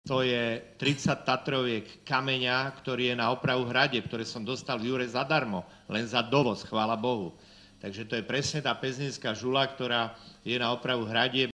To je 30 tatroviek kameňa, ktorý je na opravu hrade, ktoré som dostal v Jure zadarmo, len za dovoz, chvála Bohu. Takže to je presne tá pezninská žula, ktorá je na opravu hradieb.